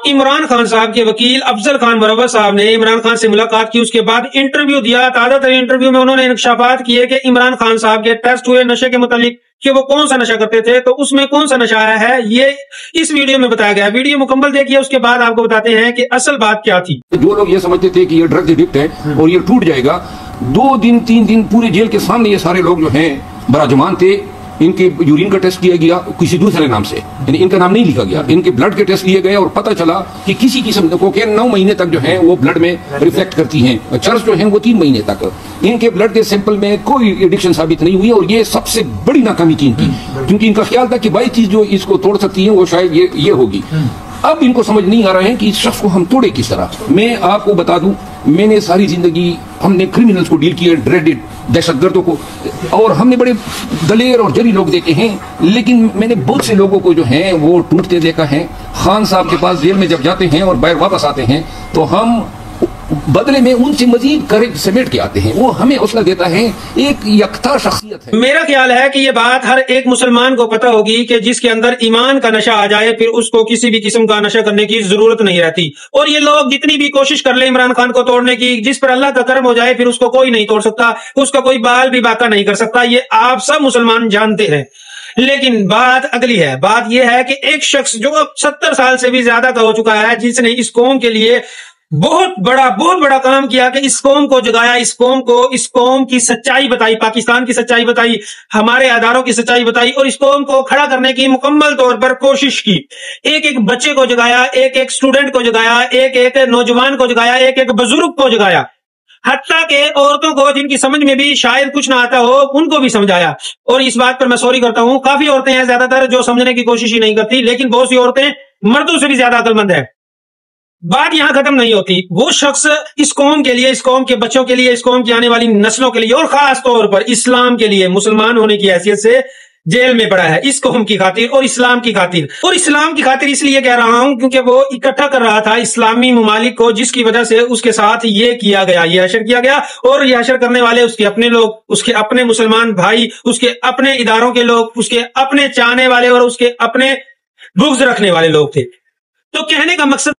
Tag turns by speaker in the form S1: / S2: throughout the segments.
S1: عمران خان صاحب کے وکیل افضل خان مرور صاحب نے عمران خان سے ملاقات کی، اس کے بعد انٹرویو دیا۔ تازہ ترین انٹرویو میں انہوں نے انکشافات کیے کہ عمران خان صاحب کے ٹیسٹ ہوئے نشے کے متعلق کہ وہ کون سا نشہ کرتے تھے، تو اس میں کون سا نشہ آیا ہے یہ اس ویڈیو میں بتایا گیا۔ ویڈیو مکمل دیکھیے، اس کے بعد آپ کو بتاتے ہیں کہ اصل بات کیا تھی۔
S2: جو لوگ یہ سمجھتے تھے کہ یہ ڈرگ ایڈکٹ ہے اور یہ ٹوٹ جائے گا، 2 دن 3 دن پورے جیل کے سامنے یہ سارے لوگ جو ہیں براجمان تھے۔ ان کے یورین کا ٹیسٹ کیا گیا کسی دوسرے نام سے، یعنی ان کا نام نہیں لکھا گیا، ان کے بلڈ کے ٹیسٹ لیے گئے اور پتہ چلا کہ کسی قسم کو 9 مہینے تک جو ہیں وہ بلڈ میں ریفلیکٹ کرتی ہیں، چرس جو ہیں وہ 3 مہینے تک۔ ان کے بلڈ کے سیمپل میں کوئی ایڈکشن ثابت نہیں ہوئی، اور یہ سب سے بڑی ناکامی تھی ان کی، کیونکہ ان کا خیال تھا کہ بائی چیز جو اس کو توڑ سکتی ہے وہ شاید یہ ہوگی۔ اب ان کو سمجھ نہیں آ رہا ہے کہ اس شخص کو ہم توڑے کس طرح۔ میں آپ کو بتا دوں، میں نے ساری زندگی ہم نے کرمنلز کو ڈیل کیا، ڈریڈڈ دہشت گردوں کو، اور ہم نے بڑے دلیر اور جری لوگ دیکھے ہیں، لیکن میں نے بہت سے لوگوں کو جو ہیں وہ ٹوٹتے دیکھا ہے۔ خان صاحب کے پاس جیل میں جب جاتے ہیں اور باہر واپس آتے ہیں تو ہم بدلے میں ان سے مزید کریج سمیٹ کے آتے ہیں، وہ ہمیں حوصلہ دیتا ہے، ایک یکتا شخصیت ہے۔
S1: میرا خیال ہے کہ یہ بات ہر ایک مسلمان کو پتہ ہوگی کہ جس کے اندر ایمان کا نشہ آ جائے پھر اس کو کسی بھی قسم کا نشہ کرنے کی ضرورت نہیں رہتی، اور یہ لوگ جتنی بھی کوشش کر لیں عمران خان کو توڑنے کی، جس پر اللہ کا کرم ہو جائے پھر اس کو کوئی نہیں توڑ سکتا، اس کا کوئی بال بھی باقا نہیں کر سکتا، یہ آپ سب مسلمان جانتے ہیں۔ لیکن بات اگلی ہے، بات یہ ہے کہ ایک شخص جو اب 70 سال سے بھی زیادہ کا ہو چکا ہے، جس نے اس قوم کے لیے بہت بڑا کام کیا کہ اس قوم کو جگایا، اس قوم کی سچائی بتائی، پاکستان کی سچائی بتائی، ہمارے اداروں کی سچائی بتائی، اور اس قوم کو کھڑا کرنے کی مکمل طور پر کوشش کی۔ ایک بچے کو جگایا، ایک سٹوڈنٹ کو جگایا، ایک نوجوان کو جگایا، ایک بزرگ کو جگایا، حتیٰ کہ عورتوں کو جن کی سمجھ میں بھی شاید کچھ نہ آتا ہو ان کو بھی سمجھایا۔ اور اس بات پر میں سوری کرتا ہوں، کافی عورتیں ہیں زیادہ تر جو سمجھنے کی کوشش ہی نہیں کرتی، لیکن بہت سی عورتیں مردوں سے بھی زیادہ عقل مند ہیں۔ بات یہاں ختم نہیں ہوتی، وہ شخص اس قوم کے لیے، اس قوم کے بچوں کے لیے، اس قوم کی آنے والی نسلوں کے لیے، اور خاص طور پر اسلام کے لیے مسلمان ہونے کی حیثیت سے جیل میں پڑا ہے، اس قوم کی خاطر اور اسلام کی خاطر۔ اور اسلام کی خاطر اس لیے کہہ رہا ہوں کیونکہ وہ اکٹھا کر رہا تھا اسلامی ممالک کو، جس کی وجہ سے اس کے ساتھ یہ کیا گیا، یہ حشر کیا گیا، اور یہ حشر کرنے والے اس کے اپنے لوگ، اس کے اپنے مسلمان بھائی، اس کے اپنے اداروں کے لوگ، اس کے اپنے چاہنے والے اور اس کے اپنے بغض رکھنے والے لوگ تھے۔ تو کہنے کا مقصد،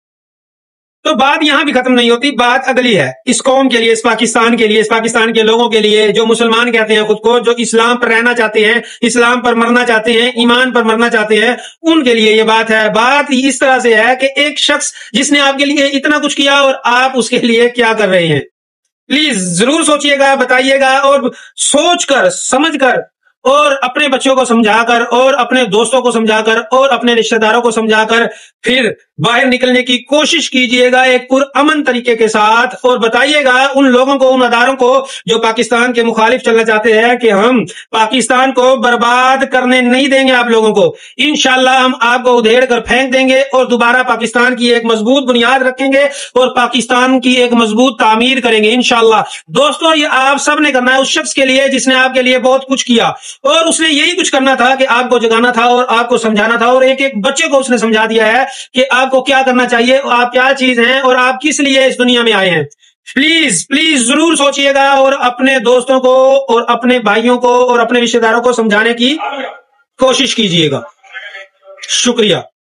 S1: تو بات یہاں بھی ختم نہیں ہوتی، بات اگلی ہے اس قوم کے لیے، اس پاکستان کے لیے، اس پاکستان کے لوگوں کے لیے جو مسلمان کہتے ہیں خود کو، جو اسلام پر رہنا چاہتے ہیں، اسلام پر مرنا چاہتے ہیں، ایمان پر مرنا چاہتے ہیں، ان کے لیے یہ بات ہے۔ بات اس طرح سے ہے کہ ایک شخص جس نے آپ کے لیے اتنا کچھ کیا اور آپ اس کے لیے کیا کر رہے ہیں، پلیز ضرور سوچئے گا، بتائیے گا، اور سوچ کر سمجھ کر اور اپنے بچوں کو سمجھا کر اور اپنے دوستوں کو سمجھا کر اور اپنے رشتہ داروں کو سمجھا کر پھر باہر نکلنے کی کوشش کیجئے گا ایک پرامن طریقے کے ساتھ، اور بتائیے گا ان لوگوں کو، ان اداروں کو جو پاکستان کے مخالف چلنا چاہتے ہیں کہ ہم پاکستان کو برباد کرنے نہیں دیں گے آپ لوگوں کو، انشاءاللہ ہم آپ کو ادھیڑ کر پھینک دیں گے اور دوبارہ پاکستان کی ایک مضبوط بنیاد رکھیں گے اور پاکستان کی ایک مضبوط تعمیر کریں گے انشاءاللہ۔ دوستو، یہ آپ سب نے کرنا ہے اس شخص کے لیے جس نے آپ کے لیے بہت کچھ کیا، اور اس نے یہی کچھ کرنا تھا کہ آپ کو جگانا تھا اور آپ کو سمجھانا تھا، اور ایک بچے کو اس نے سمجھا دیا ہے کہ آپ کو کیا کرنا چاہیے، آپ کیا چیز ہیں اور آپ کس لیے اس دنیا میں آئے ہیں۔ پلیز ضرور سوچئے گا اور اپنے دوستوں کو اور اپنے بھائیوں کو اور اپنے رشتہ داروں کو سمجھانے کی کوشش کیجئے گا۔ شکریہ۔